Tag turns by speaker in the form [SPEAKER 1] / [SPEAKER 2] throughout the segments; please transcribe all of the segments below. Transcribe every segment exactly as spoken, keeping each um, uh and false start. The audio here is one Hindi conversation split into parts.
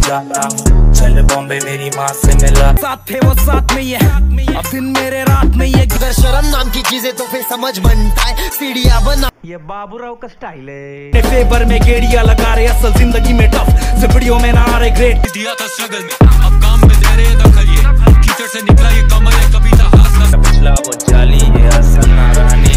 [SPEAKER 1] जाता हूँ, चल बॉम्बे मेरी माँ से मिला।
[SPEAKER 2] साथ थे वो साथ में ये, अब दिन मेरे रात में ये।
[SPEAKER 3] अगर शर्म नाम की चीजें तो फिर समझ बनता है, सीढ़ियां बना।
[SPEAKER 2] ये बाबूराव का स्टाइल है। फेबर में गेड़िया लगा रहे, असल जिंदगी में टफ, सिपड़ियों में ना आ रहे ग्रेट।
[SPEAKER 4] दिया था स्ट्रगल में, अब काम में दे रहे दखल, ये कीचड़ से निकला ये कमल है, कविता हाथ
[SPEAKER 1] पिछला वो जाली ये असल नारानी।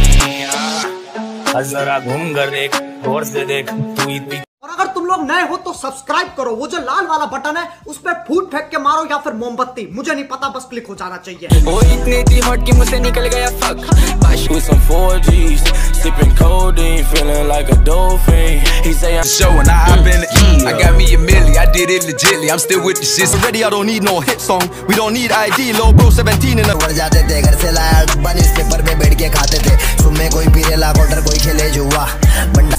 [SPEAKER 1] जरा घूम कर देख, गौर से देख तू इतनी।
[SPEAKER 3] और अगर तुम लोग नए हो तो सब्सक्राइब करो, वो जो लाल वाला बटन है उस पर फूट फेंक के मारो या फिर मोमबत्ती, मुझे नहीं पता, बस क्लिक हो जाना चाहिए।
[SPEAKER 4] वो इतनी थी हॉट कि मुझसे निकल गया fuck. With some four G's, sipping codeine, feeling like a dolphin. He say I'm
[SPEAKER 5] showing I hop in it. I got me a milli, I did it legitly. I'm still with the shit. Already I don't need no hit song. We don't need I D, low bro seventeen in the.
[SPEAKER 3] बढ़ जाते थे घर से लाया डब्बा, न्यूज़पेपर पे बैठ के खाते थे। सुबह कोई पीरे ला क्वार्टर, कोई खेले जुआ बंडा।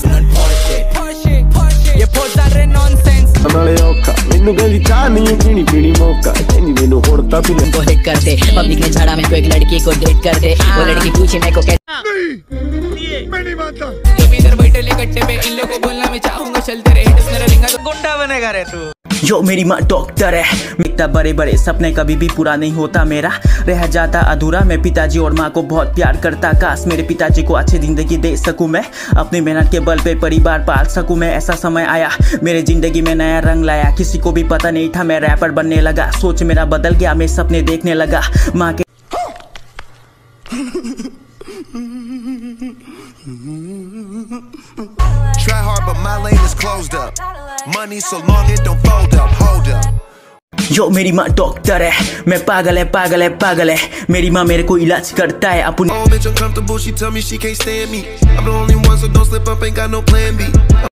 [SPEAKER 2] ये पोजा रे नॉनसेंस।
[SPEAKER 6] नाले औखा मैनू कहंदी चाह नहीं पीनी पीनी मौका, कहंदी मैनू होड़ता पी ले।
[SPEAKER 7] को हिट करते पब्लिक में झाड़ा में कोई एक लड़की को डेट करते, वो लड़की पूछे मैं को कहती
[SPEAKER 6] नहीं मैं नहीं मानता।
[SPEAKER 4] तुम इधर बैठे ले कट्टे पे, इन लोगों को बोलना मैं चाहूंगा चलते रहे, हिट्स मेरा रिंगा तो
[SPEAKER 2] गुंडा बनेगा रे तू।
[SPEAKER 7] जो मेरी माँ डॉक्टर है, इतना बड़े बड़े सपने कभी भी पूरा नहीं होता मेरा, रह जाता अधूरा। मैं पिताजी और माँ को बहुत प्यार करता, काश मेरे पिताजी को अच्छी जिंदगी दे सकूं मैं, अपनी मेहनत के बल पे परिवार पाल सकूं मैं। ऐसा समय आया मेरे जिंदगी में नया रंग लाया, किसी को भी पता नहीं था मैं रैपर बनने लगा। सोच मेरा बदल गया, मैं सपने देखने लगा माँ के।
[SPEAKER 5] Try hard but my lane is closed up. Money so long it don't fold up. Hold up.
[SPEAKER 7] जो मेरी माँ डॉक्टर है, मैं पागल है पागल है पागल है, मेरी माँ मेरे को इलाज करता है अपन।
[SPEAKER 5] Oh, bitch, uncomfortable. She tell me she can't stand me. I'm the only one, so don't slip up. Ain't got no plan B.